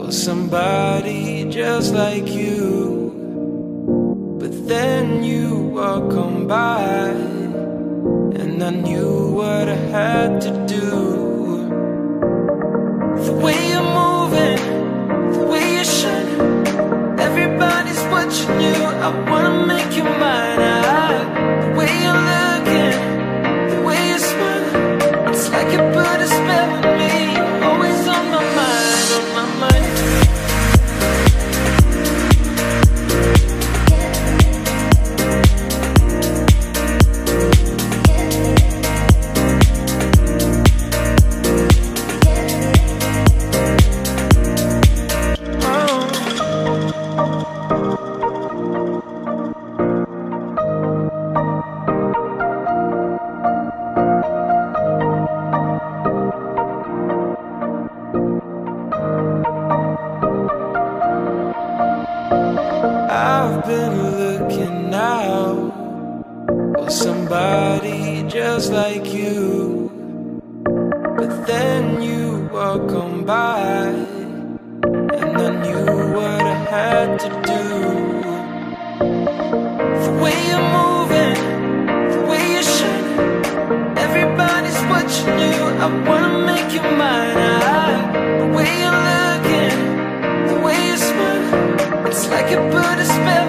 for somebody just like you. But then you walk on by, and I knew what I had to do. The way you're moving, the way you're shining, everybody's watching you. I wanna make you mine. The way you're looking, the way you're smiling, it's like you put a spell on me. Always on my mind, on my mind. I've been looking out for somebody just like you, but then you walk on by, and I knew what I had to do. The way you're moving, the way you're shining, everybody's watching you. I wanna make you mine. The way you're looking, the way you're smiling, it's like you put a spell